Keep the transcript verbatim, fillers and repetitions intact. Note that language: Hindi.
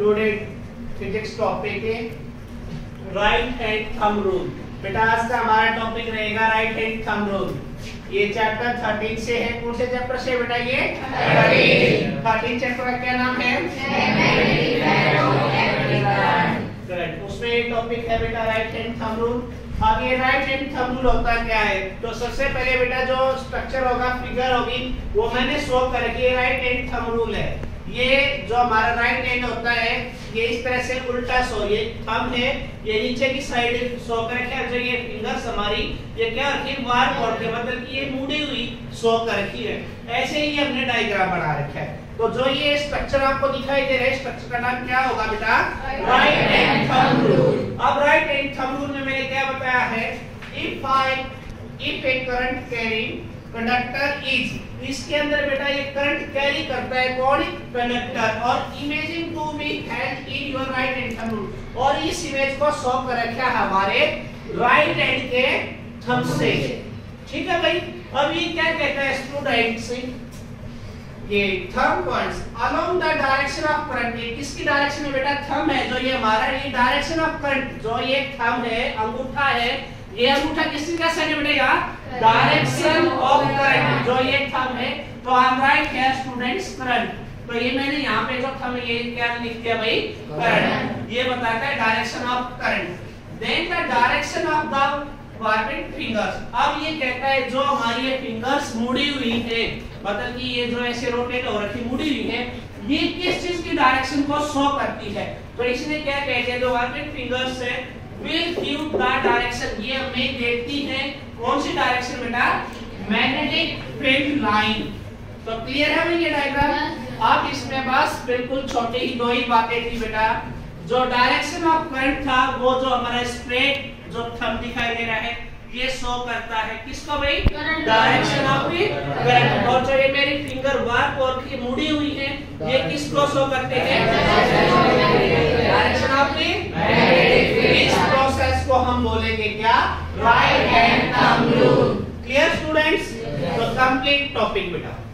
स्टूडेंट फिजिक्स टॉपिक है राइट हैंड थंब रूल। बेटा आज का हमारा टॉपिक रहेगा राइट हैंड थंब रूल। ये चैप्टर थर्टीन से है। कौन से चैप्टर से बेटा? ये थर्टीन चैप्टर का क्या नाम है? करेक्ट। उसमें एक टॉपिक है बेटा राइट हैंड थंब रूल। अब ये राइट हैंड थंब रूल होता क्या है? तो सबसे पहले बेटा जो स्ट्रक्चर होगा, फिगर होगी, वो मैंने शो कर रखी है। राइट हैंड थंब रूल है। ये जो हमारा राइट हैंड होता है ये इस तरह से उल्टा शो, ये थंब है, ये नीचे की साइड शो कर रखा है। जो ये फिंगर्स हमारी ये क्या रखी है? बार कोड के मतलब कि ये मुड़ी हुई शो कर रखी है। ऐसे ही हमने डायग्राम बना रखा है। तो जो ये स्ट्रक्चर आपको दिखाई दे रहा है, स्ट्रक्चर का नाम क्या होगा बेटा? Right hand thumb rule. अब राइट हैंड थंब रूल में मैंने क्या बताया है? If I if a current carrying conductor is, इसके अंदर बेटा ये करंट कैरी करता है कौन? कंडक्टर। और imagine to be held in your right hand thumb rule, और इस इमेज को शो कर रखा है हमारे राइट हैंड के थंब से। ठीक है भाई। अब ये क्या कहता है स्टूडेंट्स? ये thumb points along the direction of current. ये किसकी डायरेक्शन में बेटा? थंब है जो ये हमारा, ये डायरेक्शन ऑफ करंट जो ये थंब है, अंगूठा है, ये अंगूठा किसकी का साइड में बढ़ेगा? डायरेक्शन ऑफ करंट जो ये थंब है। तो हम राइट है स्टूडेंट्स करंट। तो ये मैंने यहाँ पे जो थंब ये क्या लिख दिया भाई? करंट। ये बताता है direction of current. Then the direction of the warping fingers. अब ये कहता है जो हमारी ये फिंगर्स मुड़ी हुई है, मतलब कि ये जो ऐसे रोटेट हो रखी मुड़ी हुई है, ये किस चीज की डायरेक्शन को शो करती है? तो इसने क्या कहते हैं जो वार्पिंग फिंगर्स है will give the direction, ये हमें देती है कौन सी डायरेक्शन बेटा? Magnetic field line. तो क्लियर है भाई ये डायग्राम? अब इसमें बस बिल्कुल छोटी ही दो ही बातें थी बेटा। जो डायरेक्शन ऑफ करंट था वो जो हमारा स्ट्रेट जो थंब दिखाई दे रहा है ये शो करता है किसको भाई? Direction of current. और जो ये मेरी फिंगर वार्प और की मुड़ी हुई है ये किसको शो करते हैं? डायरेक्शन ऑफ इस प्रोसेस को हम बोलेंगे क्या? Right hand thumb rule. Clear students? तो कंप्लीट टॉपिक बेटा।